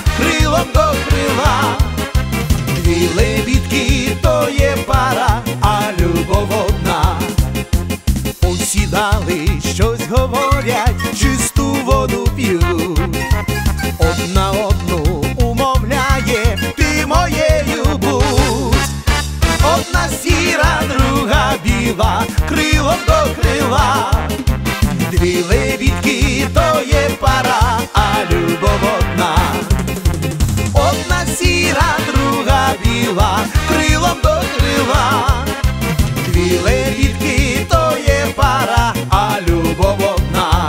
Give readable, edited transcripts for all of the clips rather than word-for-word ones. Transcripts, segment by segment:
крилом до крила. Дві лебідки то є пара, а любов одна. Посідали, щось говорять, чисту воду п'ють. Одна одну умовляє, ти моєю будь. Одна сіра, друга біла, крилом до крила. Дві лебідки то є пара, а любов одна. Одна сіра, друга біла, крилом до крила. Дві лебідки то є пара, а любов одна.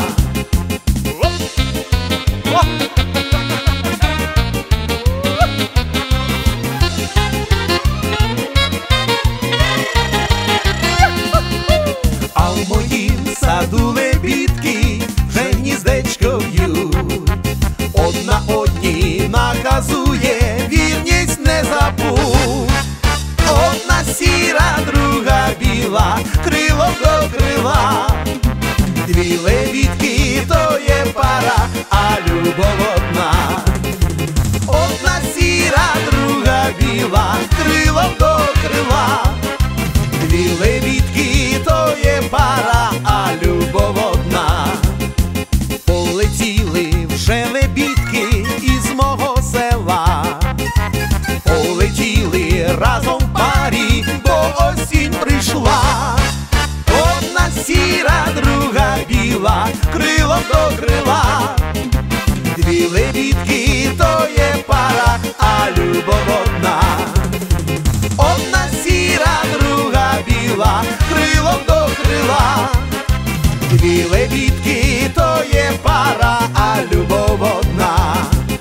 А в моїм саду лебідки вже гніздечко в'ють. Одна одній наказує, вірність не забудь. Одна сіра, друга біла, крилом до крила. Дві лебідки то є пара, а любов одна. Одна сіра, друга біла, крилом до крила. Дві лебідки то є пара, а любов одна. Полетіли вже лебідки із мого села. Полетіли разом в парі, бо осінь прийшла. Одна сіра, друга біла, крилом до крила. Дві лебідки то є пара, а любов одна. Одна сіра, друга біла, крилом до крила. Дві лебідки то є пара, а любов одна.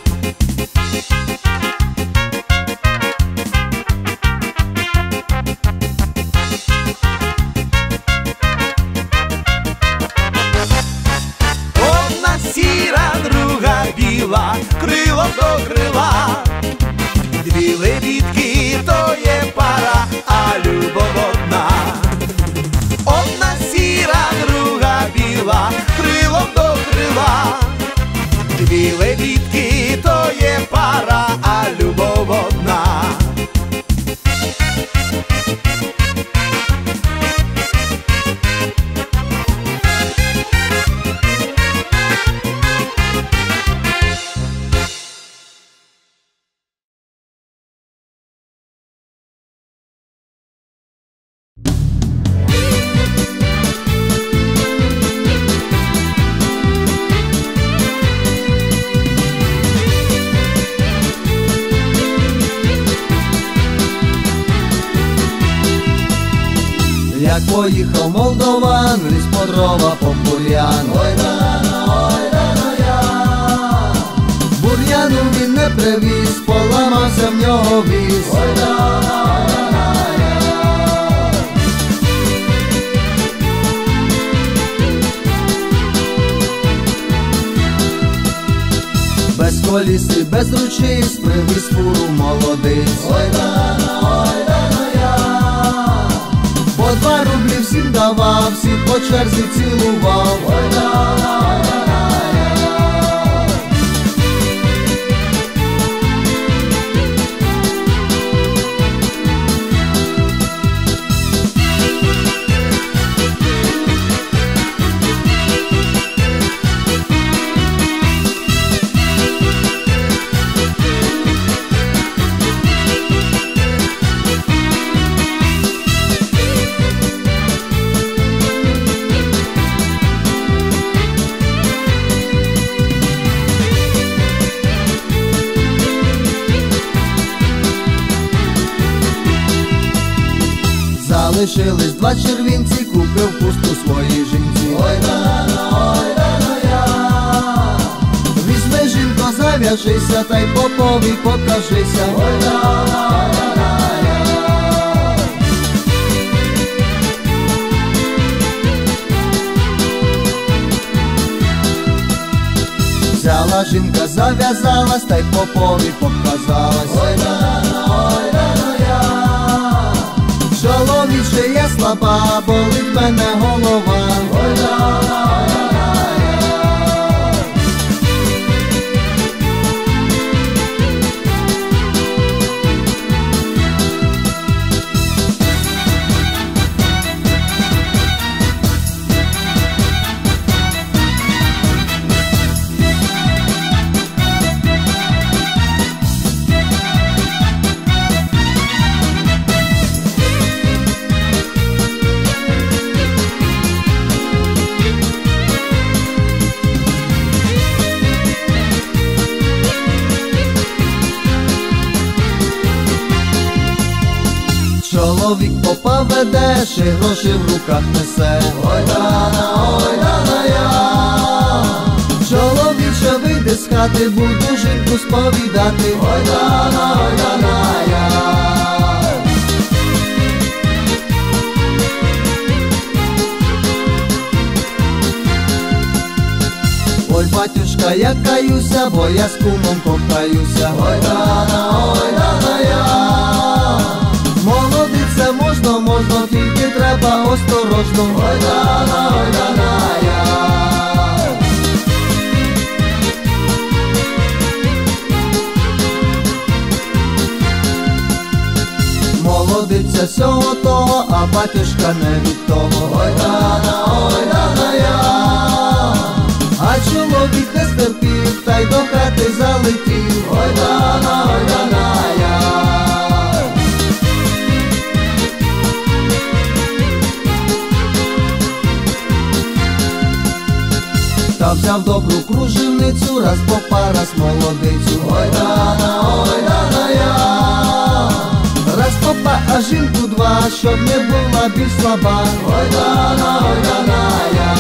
Одна сіра, друга біла, крилом до крила. Дві лебідки то є пара, а любов одна. Одна сіра, друга біла, крилом до крила. Дві лебідки то є пара, а любов одна. Як поїхав молдован, ліз по дрова по бур'ян. Ой рано я. Бур'яну він не привіз, поламався в нього віз. Ой рано я. Без коліс і без ручиць привіз фуру молодиць. Ой рано я. По 2 рублі всім давав, всіх по черзі цілував. Ой, залишились 2 червінці, купив пусту своїй жінці. Ой рано я. Візьми, жінко, зав'яжися, та й попові покажися. Ой рано я. Взяла жінка, зав'язалась, та й попові показалась. Ой рано я. Чоловіче, я слаба, болить мене голова. Ой рано я. Чоловік попа веде, ще гроші в руках несе. Ой дана я. Чоловіче, вийди з хати, буду жінку сповідати. Ой дана я. Ой, батюшка, я каюся, бо я з кумом кохаюся. Ой дана я. Молодиться можна, тільки треба осторожно. Ой дана я. Молодиться сього того, а батюшка не від того. Ой дана я. А чоловік не стерпів, та й до хати залетів. Ой дана я. Та взяв добру кружевницю, раз попа, раз молодицю. Ой дана я. Раз попа, а жінку два, щоб не була більш слаба. Ой дана я.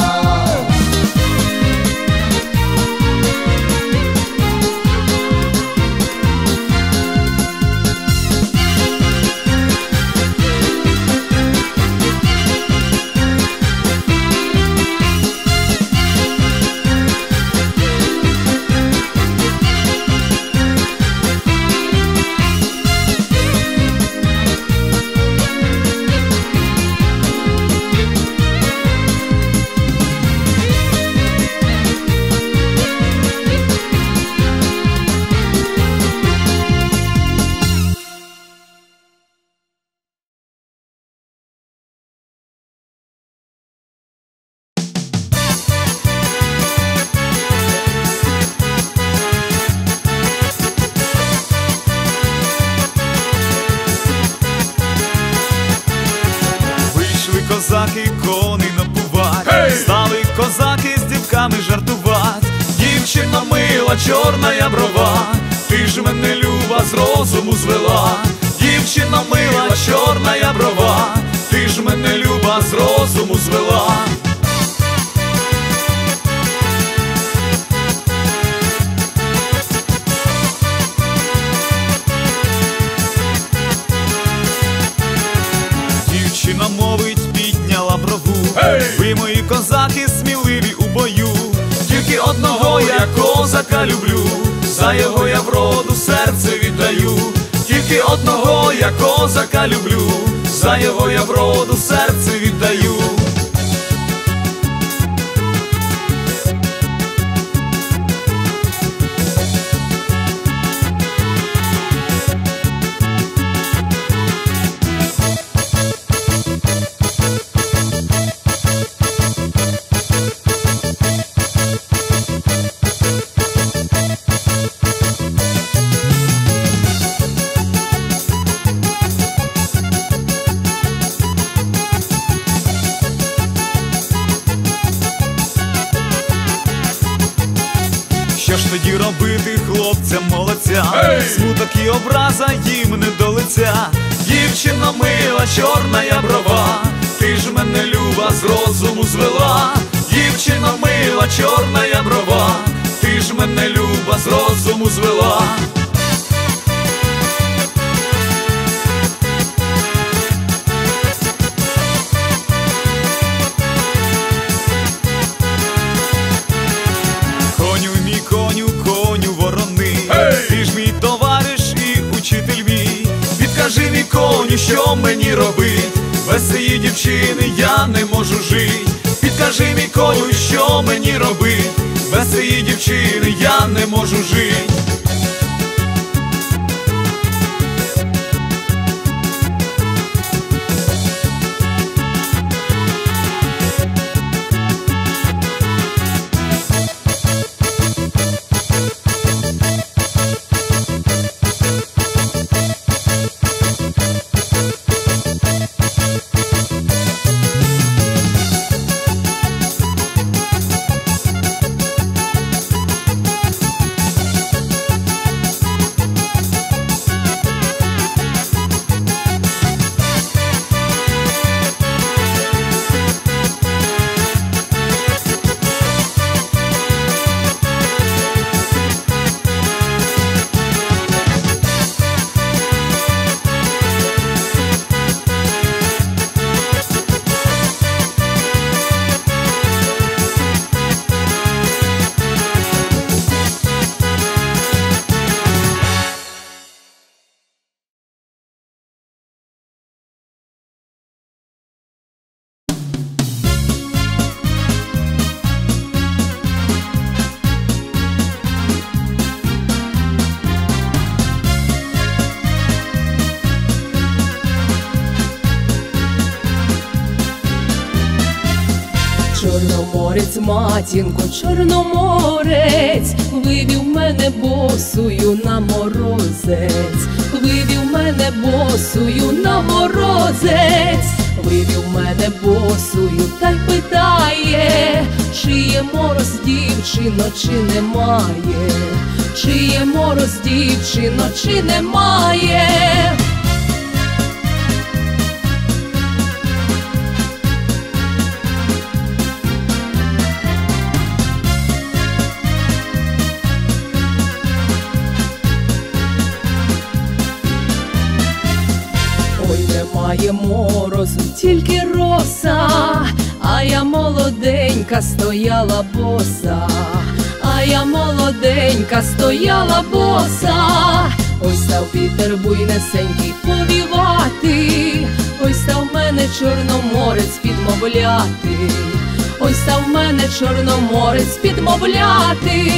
Козаки коней напувать, стали козаки з дівками жартувать. Дівчина мила, чорна я брова, ти ж мене, люба, з розуму звела. Дівчина мила, чорна я брова, ти ж мене, люба, з розуму звела. Дівчина мовить, підняла брову. Ви, мої козаки, сміливі у бою. Тільки одного я козака люблю, за його я вроду серце віддаю. Тільки одного я козака люблю, за його я вроду серце віддаю. Що ж тоді робити хлопцям молодця? Смуток і образа їм не до лиця. Дівчина мила, чорна я брова, ти ж мене, люба, з розуму звела. Дівчина мила, чорна я брова, ти ж мене, люба, з розуму звела. Коню ворони, ти ж мій товариш і учитель мій. Підкажи, мій коню, що мені робить, без цієї дівчини я не можу жить. Підкажи, мій коню, що мені робить, без цієї дівчини я не можу жить. Чорноморець, матінко, Чорноморець, вивів мене босую на морозець, вивів мене босую на морозець, вивів мене босую та й питає, чи є мороз, дівчино, чи немає, чи є мороз, дівчино, чи немає. Ой, немає морозу, тільки роса, а я молоденька стояла боса, а я молоденька стояла боса. Ой, став вітер буйнесенький повівати, ой, став мене Чорноморець підмовляти, ой, став мене Чорноморець підмовляти.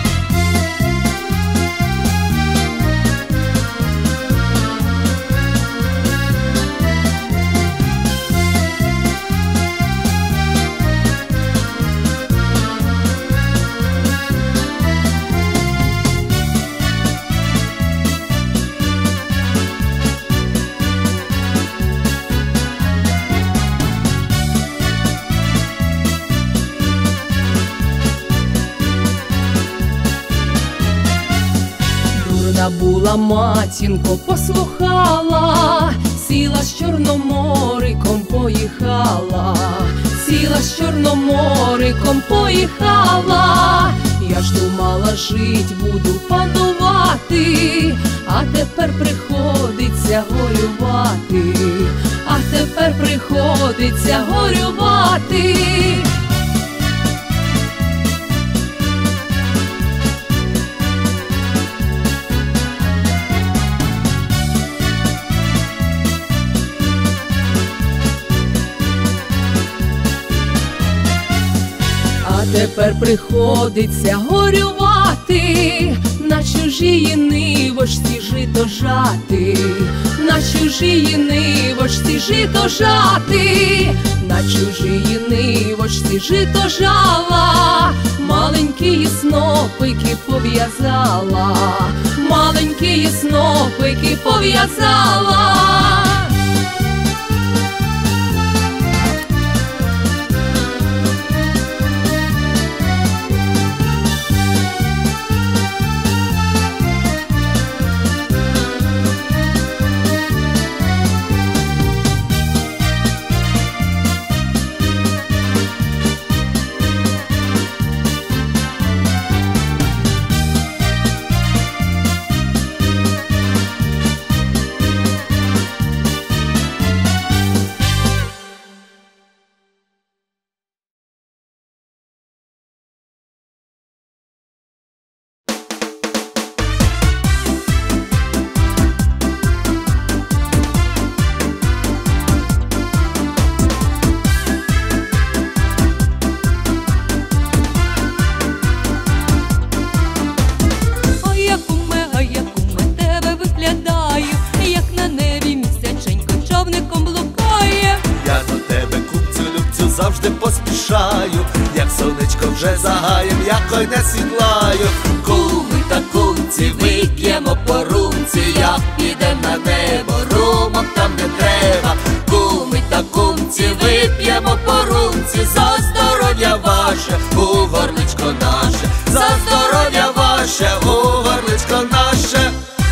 Була матінко, послухала, сіла з Чорномориком поїхала, сіла з Чорномориком поїхала. Я ж думала, жить буду, панувати, а тепер приходиться горювати, а тепер приходиться горювати. Тепер приходиться горювати, на чужій нивочці жито жати, на чужій нивочці жито жати, на чужій нивочці жито жала, маленькі снопики пов'язала, маленькі снопики пов'язала. Завжди поспішаю, як сонечко вже загаєм, я коня сідлаю. Куми та кумці, вип'ємо по румці, як підем на небо, румок там не треба. Куми та кумці, вип'ємо по румці, за здоров'я ваше, у горличко наше, за здоров'я ваше, у горличко наше.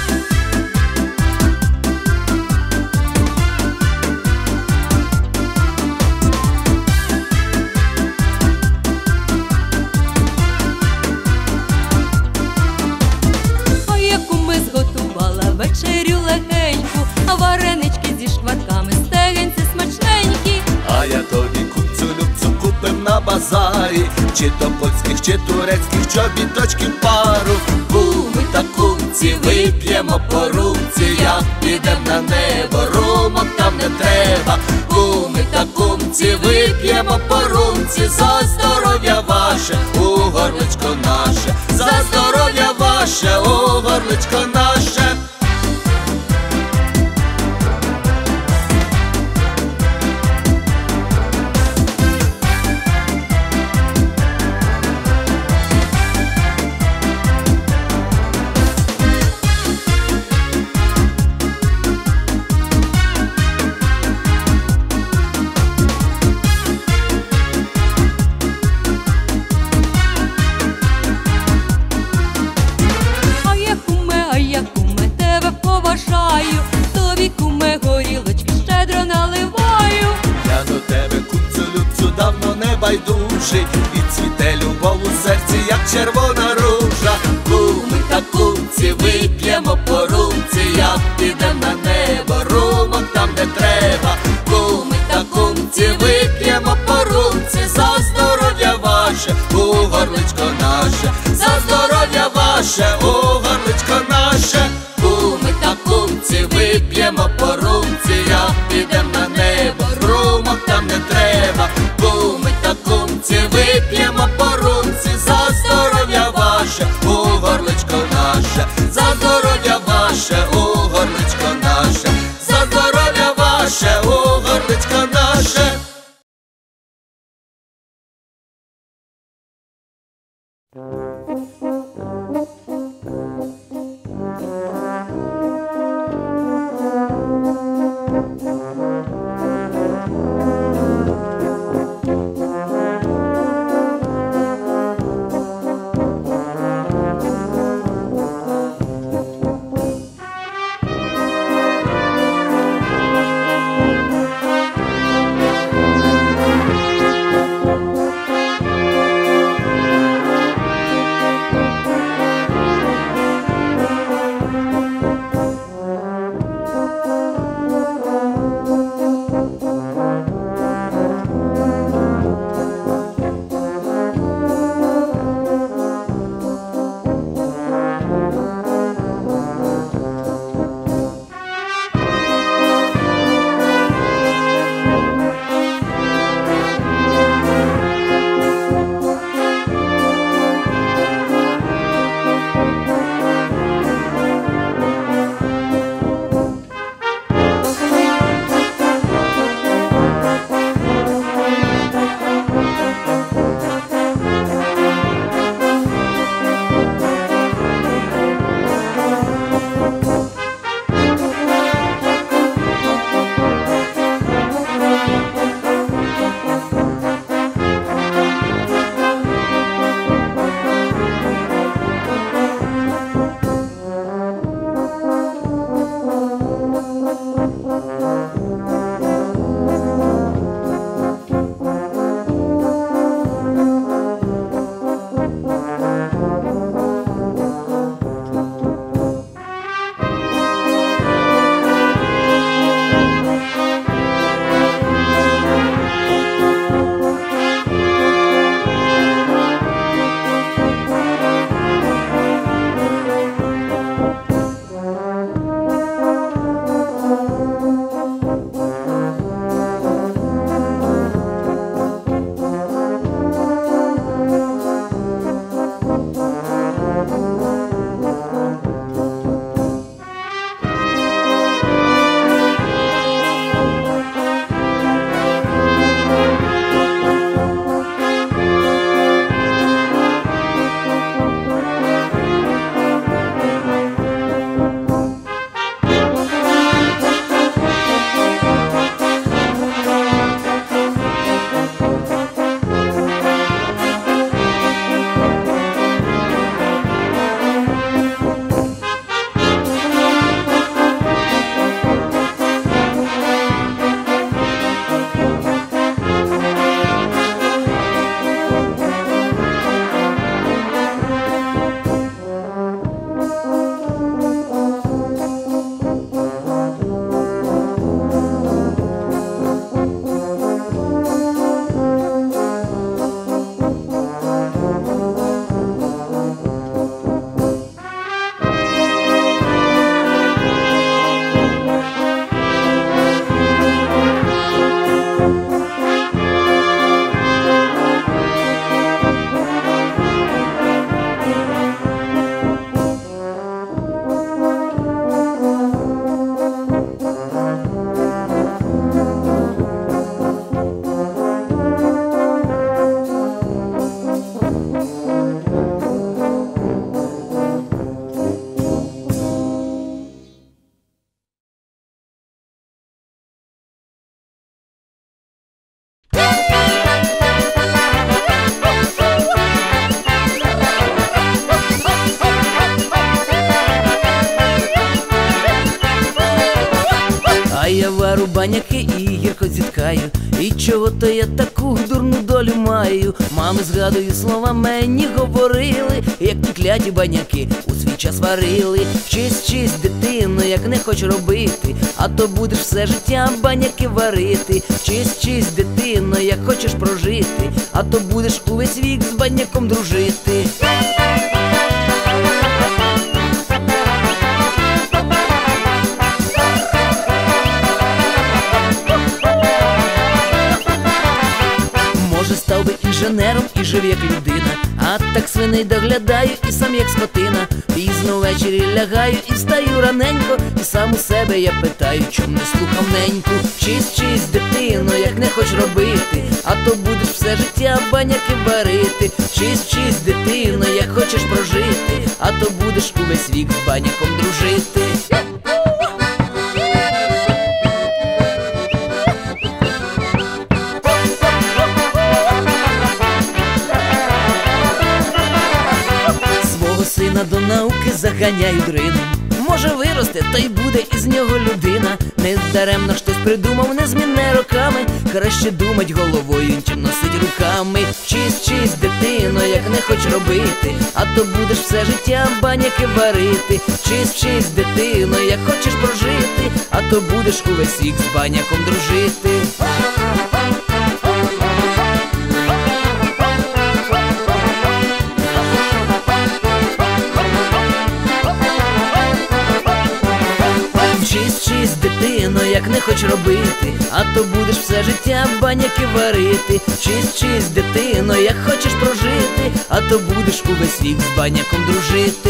Вечерю легеньку, а варенички зі шкварками, стегенці смачненькі. А я тобі кумцю любцю купив на базарі, чи то польських, чи турецьких чобіточків пару. Куми та кумці, вип'ємо по румці, як підем на небо, румок там не треба. Куми та кумці, вип'ємо по румці, за здоров'я ваше, у горличко наше, за здоров'я ваше, у горличко наше. червона ружа. Куми та кумці, вип'ємо по румці, як підем на небо, румок там не треба. Куми та кумці, вип'ємо по румці, за здоров'я ваше, у горличко наше, за здоров'я ваше, у горличко наше. Куми та кумці, вип'ємо по румці, як підем на небо, румок там не треба. Куми та кумці, вип'ємо по румці, за здоров'я ваше, у горличко наше, за здоров'я ваше, у горличко наше, за здоров'я ваше, у горличко наше. я вару баняки і гірко зіткаю. І чого то я таку дурну долю маю? Мами, згадую, слова мені говорили, як ті кляті баняки у свій час варили. Вчись, дитино, як не хоч робити, а то будеш все життя баняки варити. Вчись, дитино, як хочеш прожити, а то будеш увесь вік з баняком дружити. Може, став би інженером і жив як людина, а так свиней доглядаю і сам як скотина. Пізно ввечері лягаю і встаю раненько, і сам у себе я питаю, чом не слухав неньку. Вчись, дитино, як не хоч робити, а то будеш все життя баняки варити. Вчись, дитино, як хочеш прожити, а то будеш увесь вік з баняком дружити. Сина до науки заганяю дрином. Може виросте, та й буде із нього людина. Недаремно щось придумав, не зміне роками. Краще думать головою, чим носить руками. Вчись, дитино, як не хоч робити, а то будеш все життя баняки варити. Вчись, дитино, як хочеш прожити, а то будеш увесь вік з баняком дружити. Вчись, дитино, як не хоч робити, а то будеш все життя баняки варити. Вчись, дитино, як хочеш прожити, а то будеш увесь вік з баняком дружити.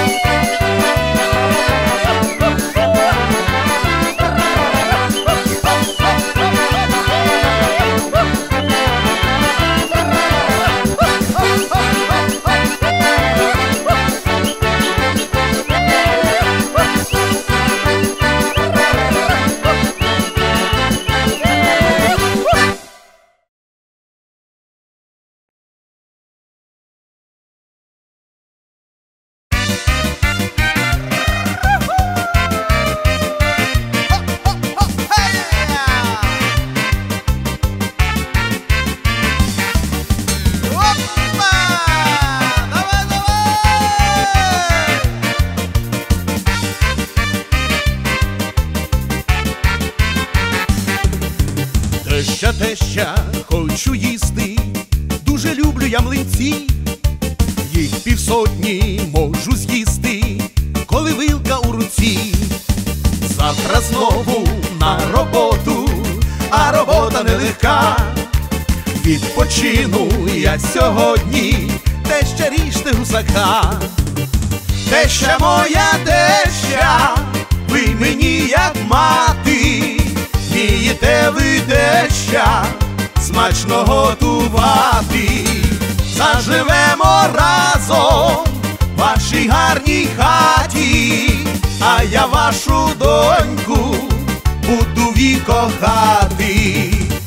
Теща, хочу їсти, дуже люблю я млинці. Їх півсотні можу з'їсти, коли вилка у руці. Завтра знову на роботу, а робота нелегка. Відпочину я сьогодні, теща ріжте гусака. Теща моя, теща, ви мені як мати. Вмієте ви, теща, смачно готувати. Заживемо разом в вашій гарній хаті, а я вашу доньку буду вік кохати.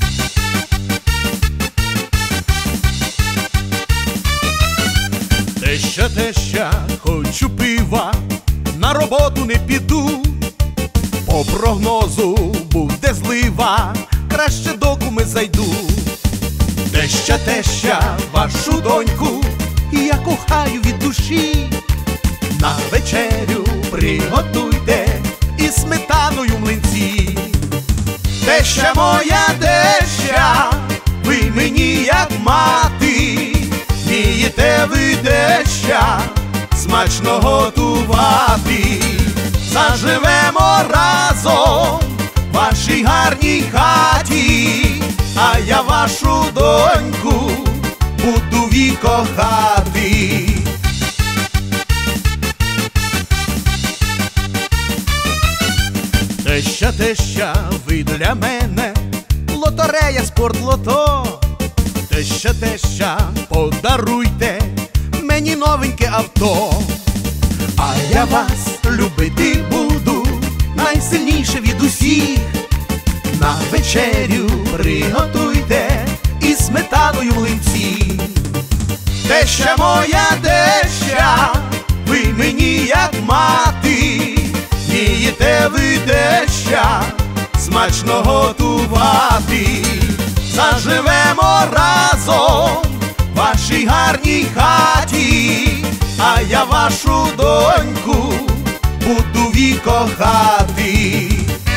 Теща, хочу пива, на роботу не піду. По прогнозу буде злива, краще до куми зайду. Теща, вашу доньку я кохаю від душі. На вечерю приготуйте із сметаною млинці. Теща моя, теща, ви мені як мати. Вмієте ви, теща, смачно готувати. Заживемо разом в вашій гарній хаті, а я вашу доньку буду вік кохати. Теща, ви для мене лотерея, спортлото. Теща, подаруйте мені новеньке авто. А я вас любити буду найсильніше від усіх. На вечерю приготуйте із сметаною млинці. Теща моя, теща, ви мені як мати. Вмієте ви, теща, смачно смачно готувати. Заживемо разом в вашій гарній хаті, а я вашу доньку буду вік кохати.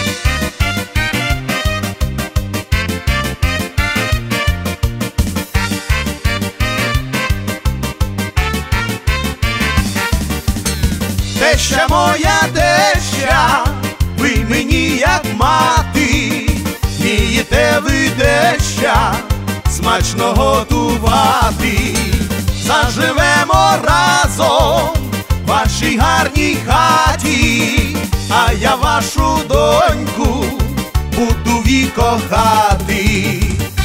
Теща моя, теща, ви мені як мати, вмієте ви, теща, смачно готувати. Заживемо разом в вашій гарній хаті, а я вашу доньку буду вік кохати.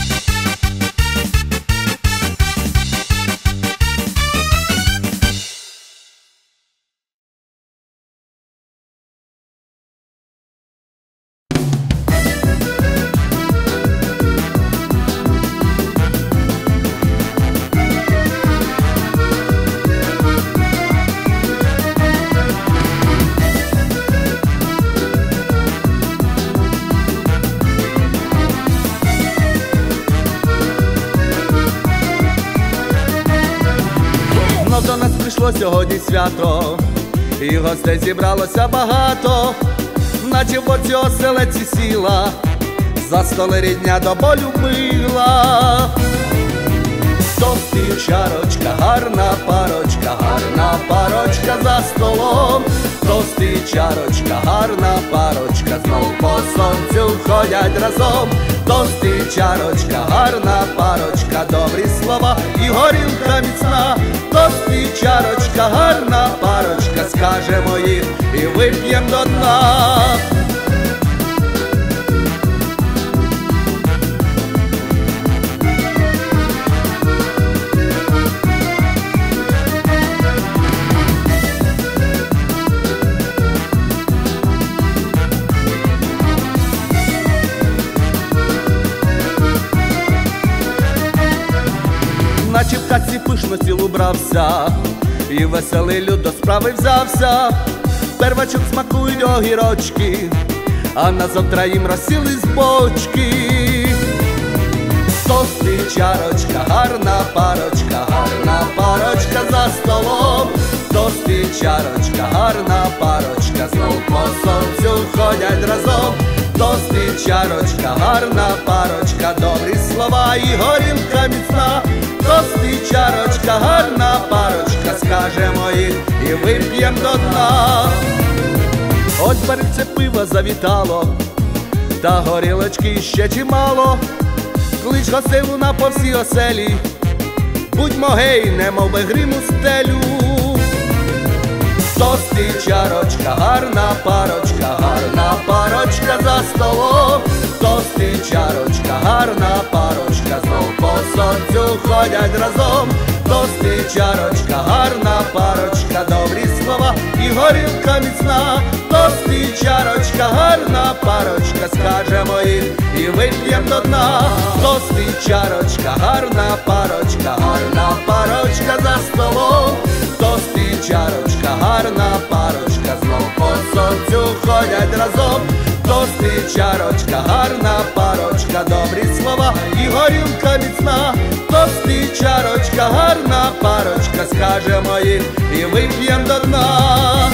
До нас прийшло сьогодні свято, і гостей зібралося багато, наче в оці оселеці сіла, за столи рідня до болю мила. Товстий чарочка, гарна парочка за столом. Товстий чарочка, гарна парочка, знов по сонцю ходять разом. Товстий чарочка, гарна парочка, добрі слова і горілка міцна. Товстий чарочка, гарна парочка, скажемо їх і вип'єм до дна. Наче в хаті пишно стіл убрався, і веселий люд до справи взявся. Первачок смакують огірочки, а на завтра їм розсілись бочки. Товстий чарочка, гарна парочка за столом. Товстий чарочка, гарна парочка, знов по сонцю ходять разом. Товстий чарочка, гарна парочка, добрі слова і горілка міцна. Товстий чарочка, гарна парочка, скажемо їх і вип'єм до дна. Ось барихце пива завітало, та горілочки ще чимало. Клич гостей луна по всій оселі, будьмо гей, немов би гриму стелю. Товстий чарочка, гарна парочка за столом. Товстий чарочка, гарна парочка, знов по сонцю ходять разом. Товстий чарочка, гарна парочка, добрі слова і горілка міцна. Товстий чарочка, гарна парочка, скажемо їх і вип'єм до дна. Товстий чарочка, гарна парочка за столом. Товстий чарочка, гарна парочка, знов по сонцю ходять разом. Товстий чарочка, гарна парочка, добрі слова і горілка міцна. Товстий чарочка, гарна парочка, скажемо їх і вип'єм до дна.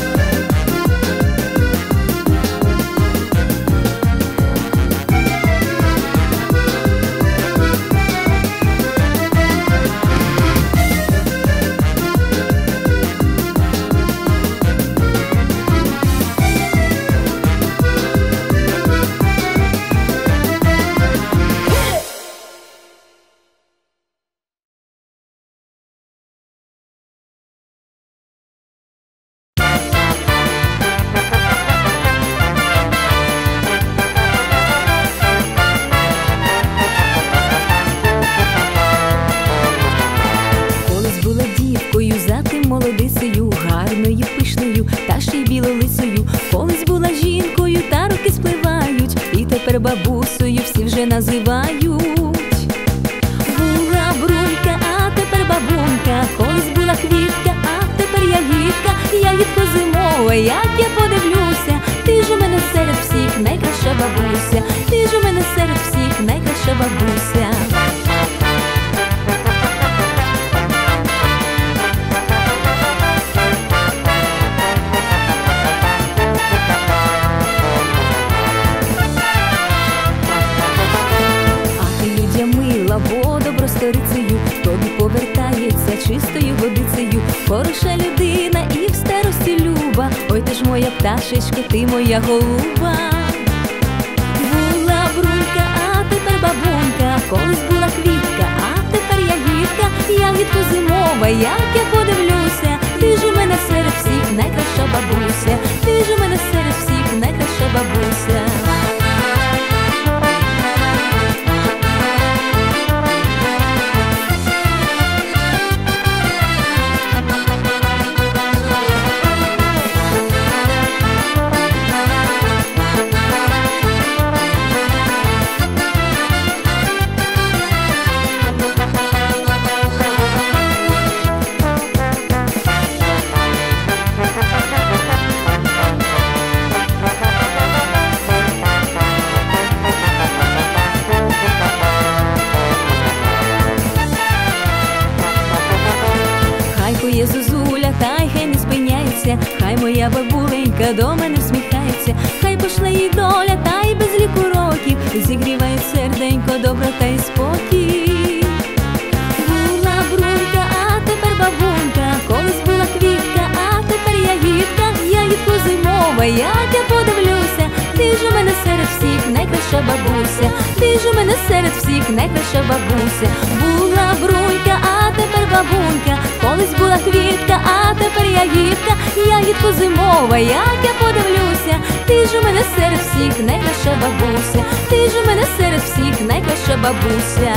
Бабусею всі вже називають. Була брунька, а тепер бабунька. Колись була квітка, а тепер ягідка. Ягідко зимова, як я подивлюся, ти ж у мене серед всіх всіх найкраща бабуся, ти ж у мене серед всіх найкраща бабуся. Бо добросторицею тобі повертається чистою водицею. Хороша людина і в старості люба. Ой, ти ж моя пташечко, ти моя голуба. Була брунька, а тепер бабунька. Колись була квітка, а тепер ягідка. Ягідко зимова, як я подивлюся. Ти ж у мене серед всіх найкраща бабуся, ти ж у мене серед всіх найкраща бабуся. Є зозуля, та й хай не спиняється, хай моя бабуленька до мене всміхається, хай пошле їй доля, та й без ліку років зігріває серденько, доброта й спокій. Була брунька, а тепер бабунька, колись була квітка, а тепер ягідка, ягідко зимова, як я подивлюся. Ти ж у мене серед всіх найкраща бабуся, ти ж у мене серед всіх найкраща бабуся. Була брунька, а тепер бабунька, колись була квітка, а тепер ягідка, ягідко зимова, як я подивлюся. Ти ж у мене серед всіх найкраща бабуся, ти ж у мене серед всіх найкраща бабуся.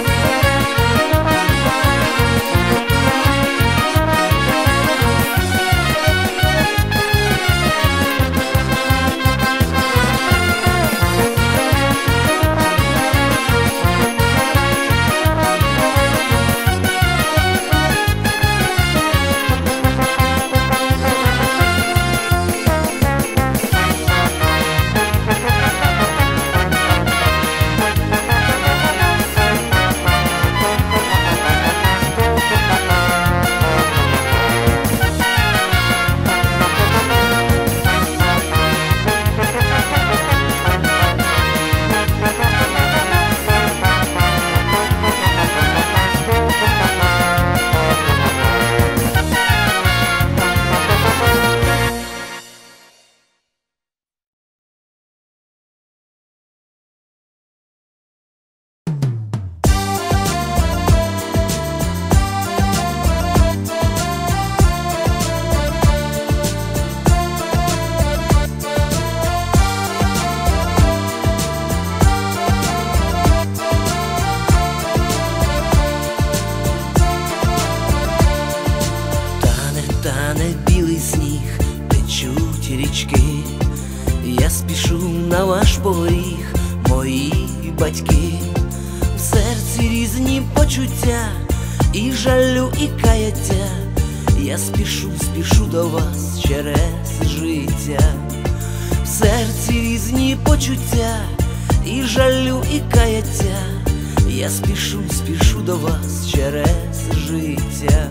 Я спішу на ваш поріг, мої батьки. В серці різні почуття, і жалю, і каяття. Я спішу до вас через життя. В серці різні почуття, і жалю, і каяття. Я спішу до вас через життя.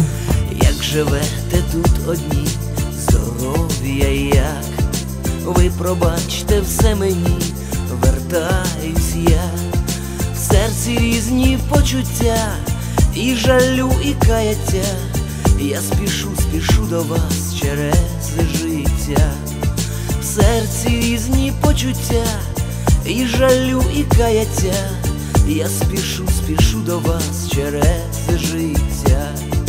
Як живете тут одні, здоров'я як? Ви пробачте все мені, вертаюсь я. В серці різні почуття, і жалю, і каяття. Я спішу до вас через життя. В серці різні почуття, і жалю, і каяття. Я спішу до вас через життя.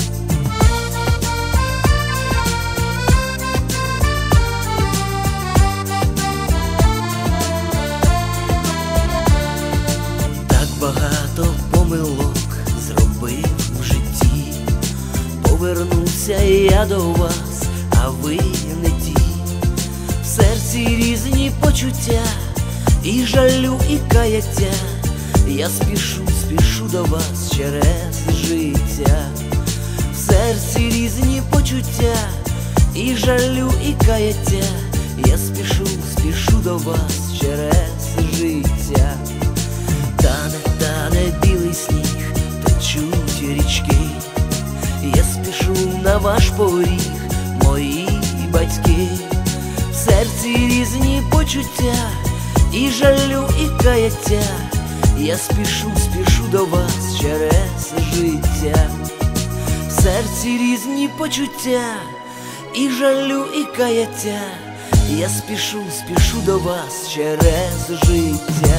Багато помилок зробив в житті. Повернувся я до вас, а ви не ті. В серці різні почуття, і жалю, і каяття. Я спішу до вас через життя. В серці різні почуття, і жалю, і каяття. Я спішу до вас через життя. Тане білий сніг, течуть річки, я спішу на ваш поріг, мої батьки. В серці різні почуття, і жалю, і каяття, я спішу до вас через життя. В серці різні почуття, і жалю, і каяття, я спішу до вас через життя.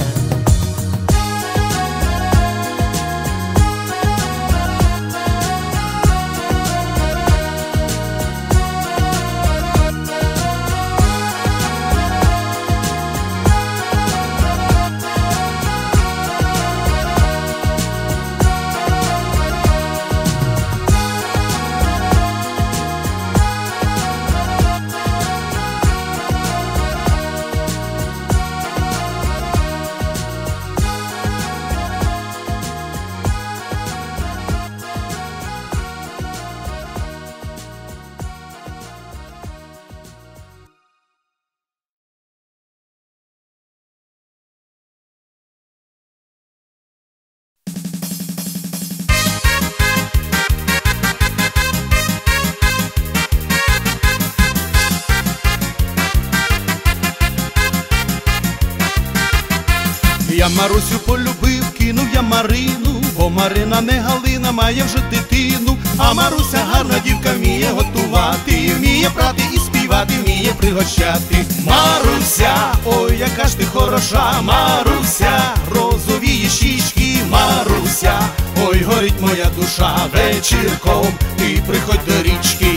Я Марусю полюбив, кинув я Марину, бо Марина не Галина, має вже дитину. А Маруся гарна дівка, вміє готувати, вміє прати і співати, вміє пригощати. Маруся, ой, яка ж ти хороша, Маруся, розові щічки, Маруся, ой, горить моя душа вечірком, ти приходь до річки.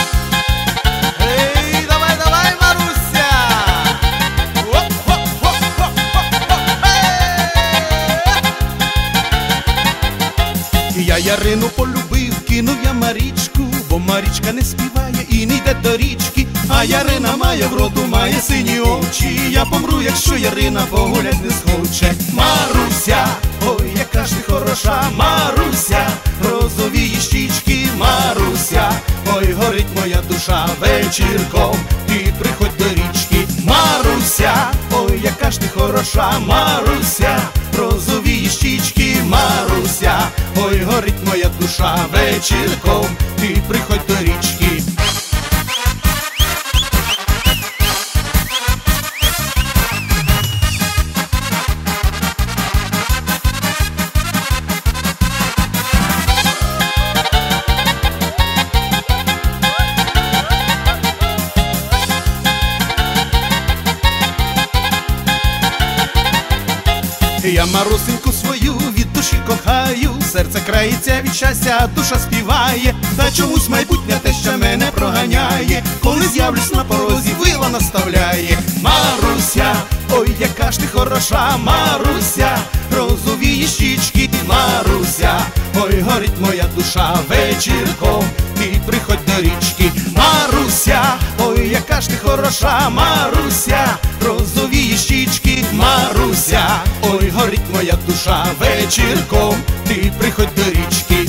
Я Ярину полюбив, кинув я Марічку, бо Марічка не співає і не йде до річки. А Ярина має вроду, має сині очі, я помру, якщо Ярина погулять не схоче. Маруся, ой, яка ж ти хороша, Маруся, розові щічки, Маруся, ой, горить моя душа вечірком, ти приходь до річки. Маруся, ой, яка ж ти хороша, Маруся, розові щічки, Маруся, ой, горить моя душа вечірком, ти приходь до річки. Я Марусеньку свою від душі кохаю, серце крається від щастя, а душа співає. Та чомусь майбутнє те, що мене проганяє, коли з'явлюсь на порозі, вила наставляє. Маруся, ой, яка ж ти хороша, Маруся, розові щічки, Маруся, ой, горить моя душа вечірком, ти приходь до річки. Маруся, ой, яка ж ти хороша, Маруся, розові щічки, Маруся, ой, горить моя душа вечірком, ти приходь до річки.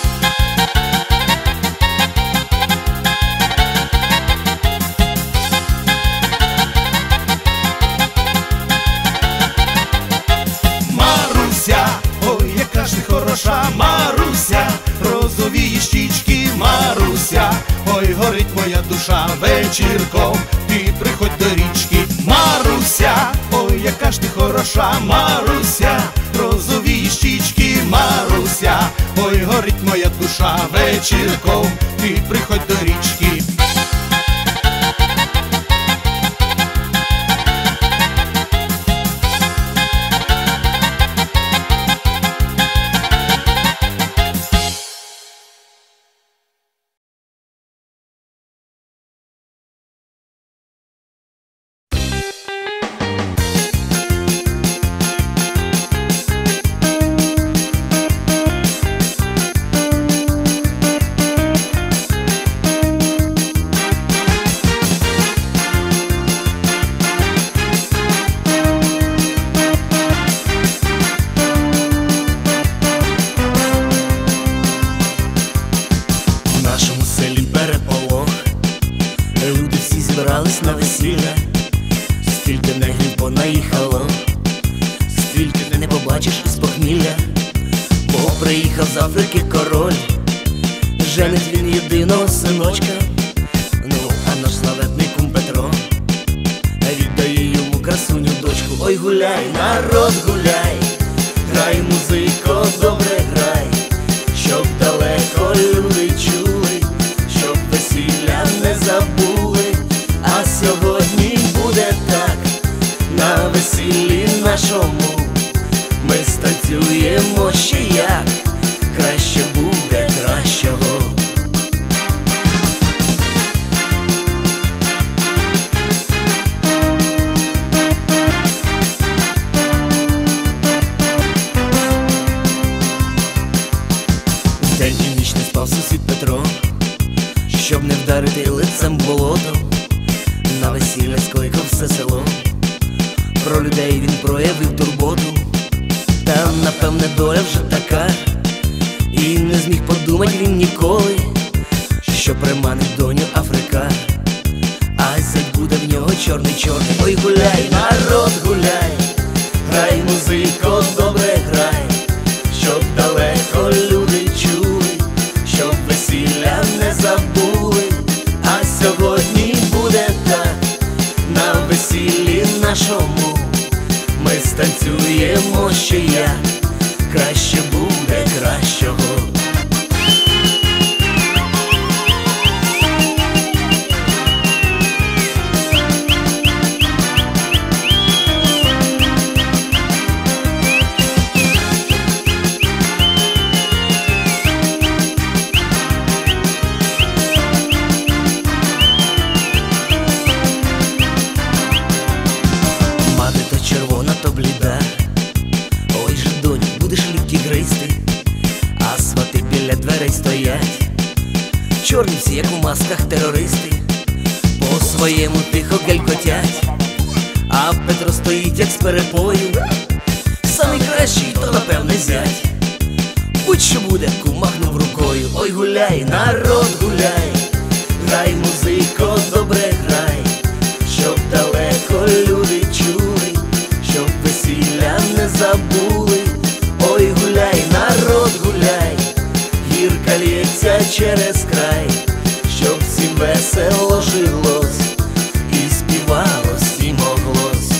Маруся, ой, яка ж ти хороша, Маруся, розові щічки, Маруся, ой, горить моя душа вечірком, ти приходь до річки. Маруся, ой, яка ж ти хороша, Маруся, розові щічки, Маруся, ой, горить моя душа вечірком, ти приходь до річки. скільки негрів понаїхало, скільки ти не побачиш із похмілля, бо приїхав з Африки король, женить він єдиного синочка. Ну, а наш славетний кум Петро віддає йому красуню дочку. Ой, гуляй, народ, гуляй, грай, музико, добре грай, щоб далеко люди чули, щоб весілля не забули. А сьогодні буде так, на весіллі нашому ми станцюємо ще як, краще буде кращого. День і ніч не спав сусід Петро, щоб не вдарити лицем в болото. На весілля скликав все село, про людей він проявив турботу. Та напевне доля вже така, і не зміг подумать він ніколи, що приманить доню Африка, а зять буде в нього чорний-чорний. Ой, гуляй, народ, гуляй, грай, музико, добре грай, щоб далеко люди чули, щоб весілля не забули. А сьогодні буде так, на весіллі нашому ми станцюємо ще як, краще буде кращого. Мати то червона, то бліда, ой же доню, будеш лікті гризти, а свати біля дверей стоять, чорні всі, як у масках терористи, по своєму тихо гелькотять. А Петро стоїть, як з перепою, самий кращий, то напевне зять. Будь-що буде, кум махнув рукою. Ой, гуляй, народ, гуляй, грай, музико, добре грай, щоб далеко люди чули, щоб весілля не забули. Ой, гуляй, народ, гуляй, гірка лється через край, щоб всім весело жилось і співалось, і моглось.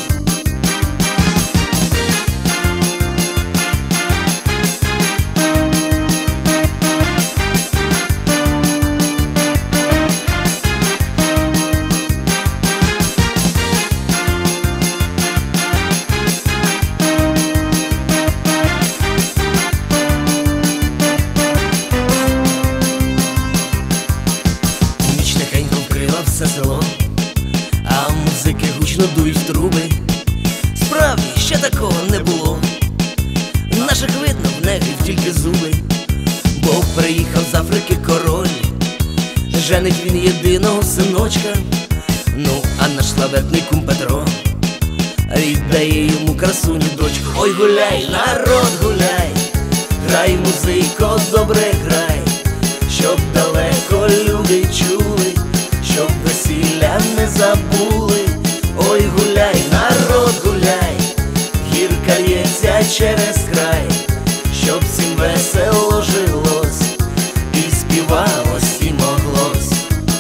Ніч тихенько вкрила все село, а музики гучно дують в труби. Справді, ще такого не було, наших видно в негрів тільки зуби, бо приїхав з Африки король, женить він єдиного синочка. Ну, а наш славетний кум Петро віддає йому красуню дочку. Ой, гуляй, народ, гуляй, грай, музико, добре грай, щоб далеко люди чули, щоб весілля не забули. Ой, гуляй, народ, гуляй, гірка лється через край, щоб всім весело жилось і співалось, і моглось.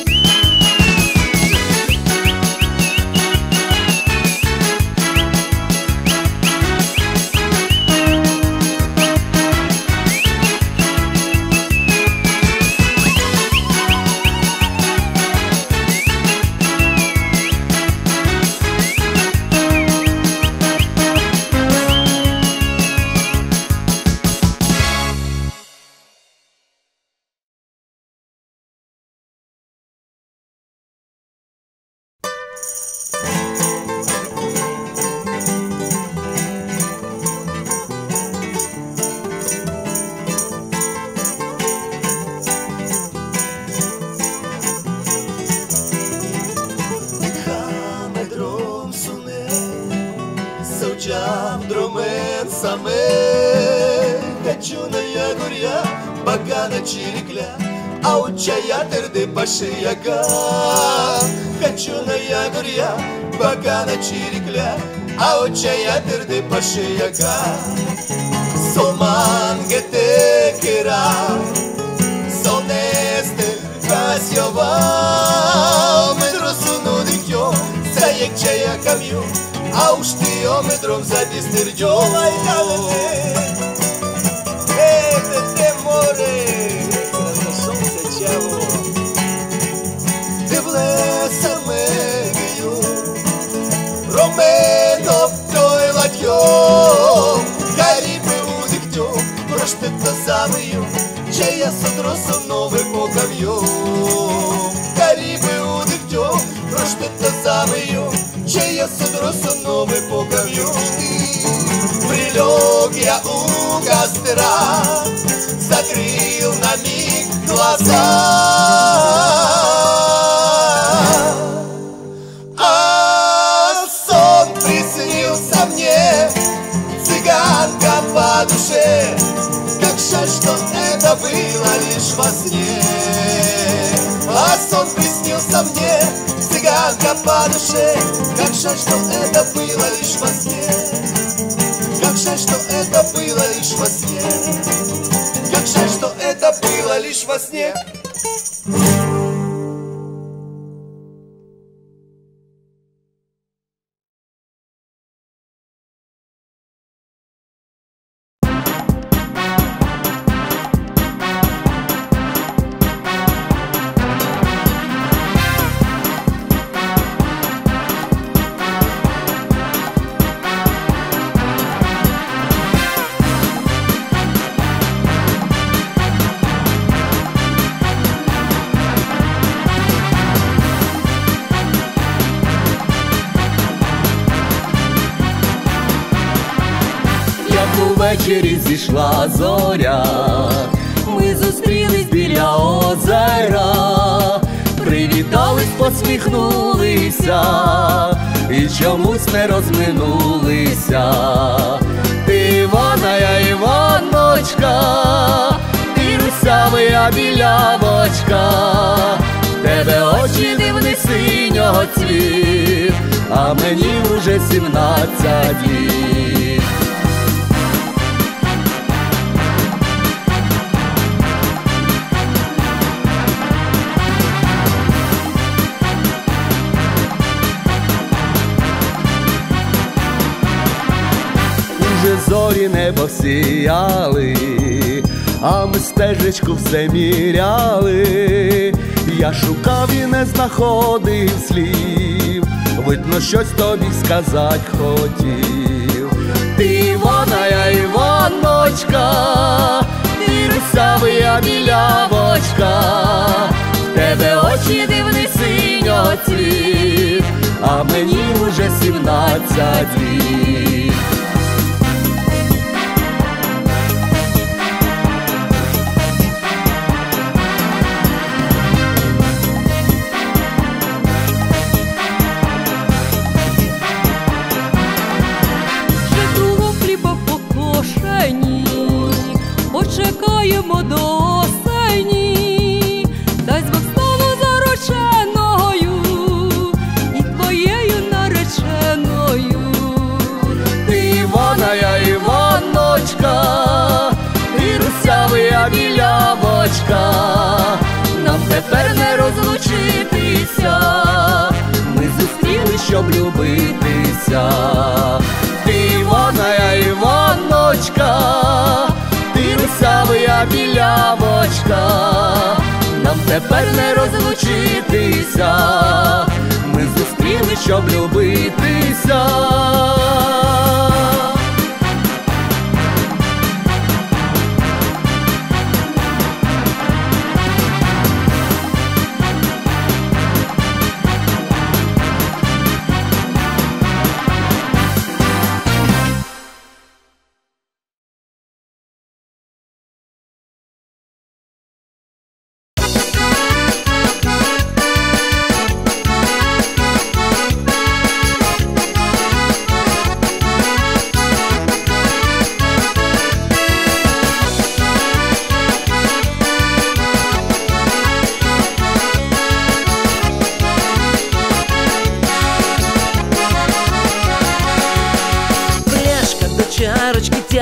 Bagana çirikler Auçaya terdi başı yaga Kaçuna yagırya багана чирикля, а очая тирди пашияка. Солман гете кера, солнесте касьова, медросуну дикьо, заек чая камью, а уж ты о медром задистердьо. Те море, на сонце чаво, ти в леса мегію, ромено той ладьо, Карибы удиктю, проштета замию, чея содросо нове покавью. Карибы удиктю, проштета замию, чея содросо нове покавью. Прилег я у костра, закрыл на миг глаза, а сон приснился мне, цыганка по душе. Как жаль, что это было лишь во сне. А сон приснился мне, цыганка по душе. Как жаль, что это было лишь во сне. Как жаль, что это было лишь во сне. Как жаль, что это было лишь во сне. Ввечері зійшла зоря, ми зустрілись біля озера, привітались, посміхнулися і чомусь не розминулися. Ти Івана, я Іваночка, ти русявий, я білявочка, в тебе очі дивні синього цвіт, а мені вже 17 літ. Зорі небо сіяли, а ми стежечку все міряли. Я шукав і не знаходив слів, видно, щось тобі сказать хотів. Ти Івана, я Іваночка, ти русявий, я білявочка, в тебе очі дивні синього цвіт, а мені вже 17 літ. Почекаємо до осені, дай Бог стану зарученою і твоєю нареченою. Ти Івана, я Іваночка, ти русявий, я білявочка, нам тепер не розлучитися, ми зустрілись, щоб любитися. Ти Івана, я Іваночка, русявий, я білявочка, нам тепер не розлучитися, ми зустрілись, щоб любитися.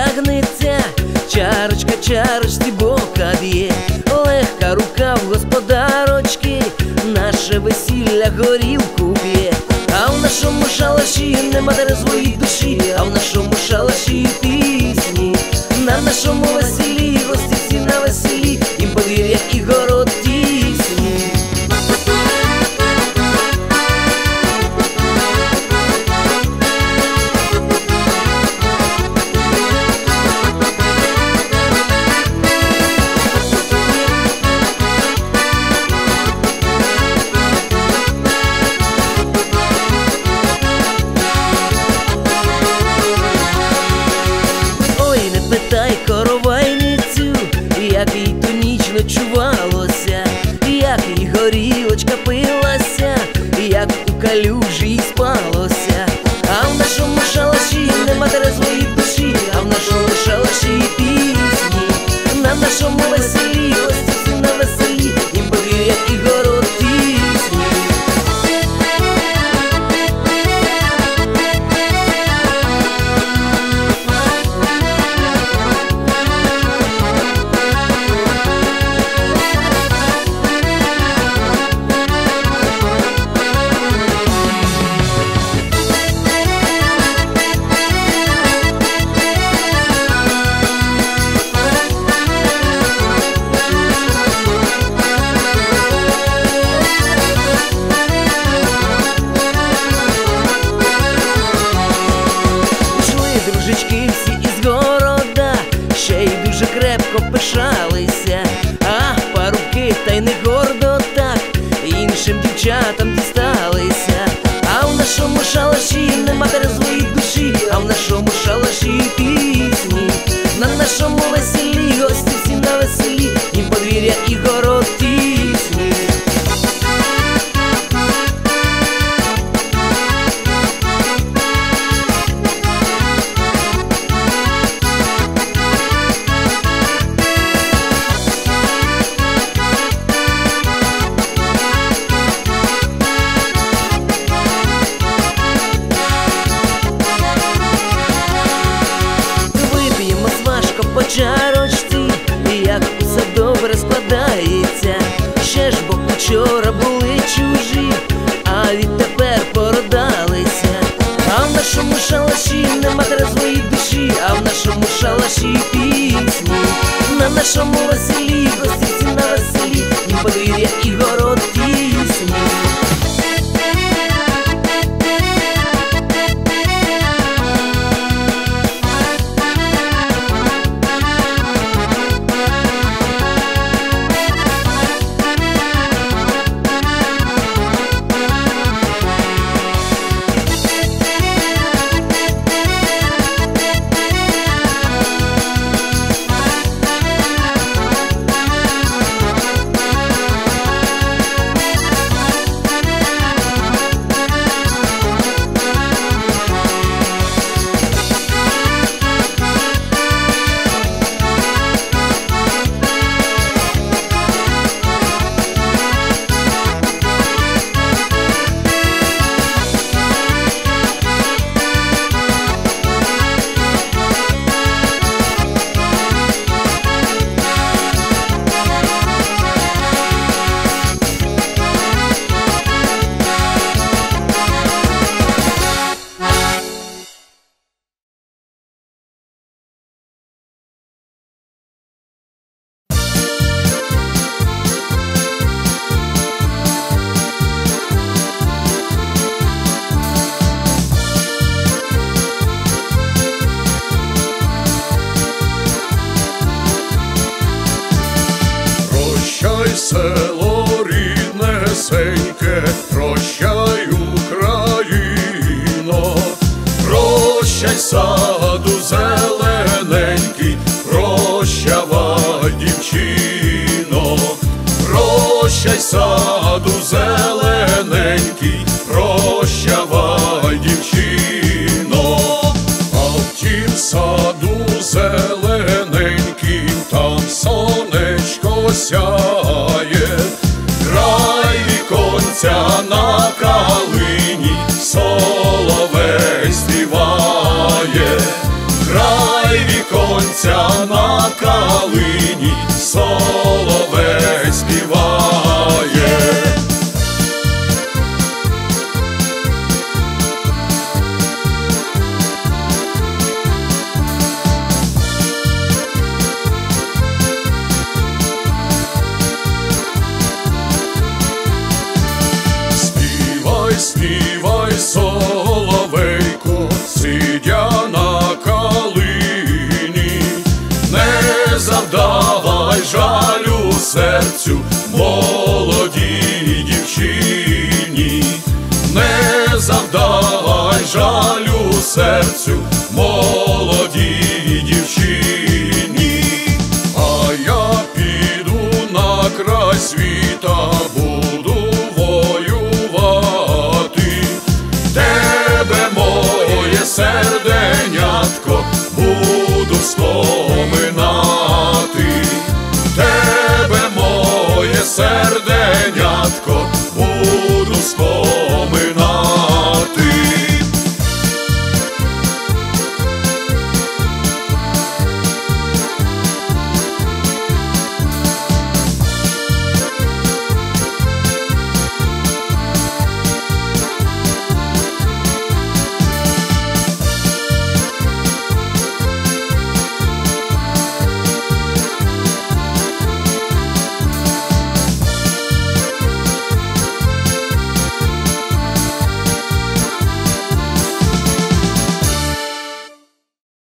тягнеться, чарочка чарочці бока б'є, легка рука в господарочки, наше весілля горілку п'є. А в нашому шалаші нема трезвої душі, а в нашому шалаші пісні. На нашому веселі, гості всі на веселі, їм подвір'я і город тісні. Питай коровайницю, як їй ту ніч ночувалося, як їй горілочка пилася, як у калюжі їй спалося. А в нашому шалаші нема трезвої душі, а в нашому шалаші пісні. На нашому веселі, гості всі на веселі, їм подвір'я і город тісні. Дружечки всі із города, ще й дуже крепко пишалися, а парубки та й не гордо так іншим дівчатам дісталися. А в нашому шалаші нема трезвої душі, а в нашому шалаші пісні. На нашому веселі, гості всі на веселі, їм подвір'я і город тісні. По чарочці, як усе добре складається. Ще ж бо вчора були чужі, а відтепер породалися. А в нашому шалаші нема трезвої душі, а в нашому шалаші пісні. На нашому веселі, гості всі на веселі, їм подвір'я і город тісні. Село ріднесеньке, прощай, Україно, прощай, саду зелененький, прощавай, дівчино, прощай, саду зелененький, прощавай, дівчино, а в тім саду зелененьким, там сонечко сяє, край віконця на калині соловей співає, край віконця сонця на калині соловей співає. Співай, соловейко, сидя на калині, не завдавай жалю серцю молодій дівчині, не завдавай жалю серцю молодій дівчині. А я піду на край світа, буду серденятко буду споминати, тебе, моє серденятко,